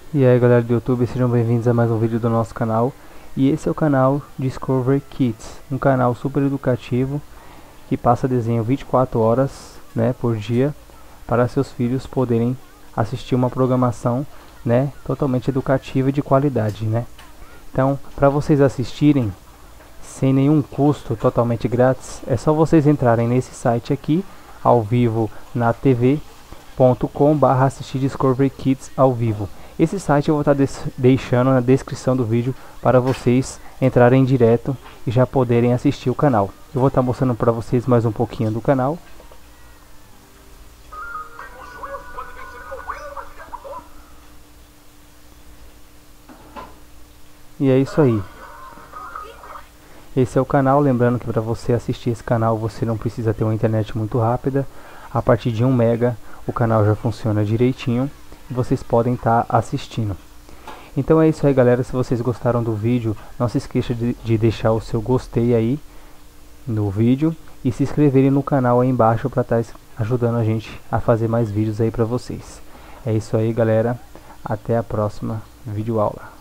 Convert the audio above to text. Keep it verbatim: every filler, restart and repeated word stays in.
E aí galera do YouTube, sejam bem-vindos a mais um vídeo do nosso canal. E esse é o canal Discovery Kids, um canal super educativo que passa desenho vinte e quatro horas, né, por dia, para seus filhos poderem assistir uma programação, né, totalmente educativa e de qualidade, né. Então, para vocês assistirem sem nenhum custo, totalmente grátis, é só vocês entrarem nesse site aqui, ao vivo na tv ponto com barra assistir Discovery Kids ao vivo. Esse site eu vou estar deixando na descrição do vídeo para vocês entrarem direto e já poderem assistir o canal. Eu vou estar mostrando para vocês mais um pouquinho do canal. E é isso aí. Esse é o canal, lembrando que para você assistir esse canal você não precisa ter uma internet muito rápida. A partir de um mega o canal já funciona direitinho. Vocês podem estar tá assistindo. Então é isso aí galera, se vocês gostaram do vídeo, não se esqueça de, de deixar o seu gostei aí no vídeo e se inscreverem no canal aí embaixo para estar tá ajudando a gente a fazer mais vídeos aí para vocês. É isso aí galera, até a próxima videoaula.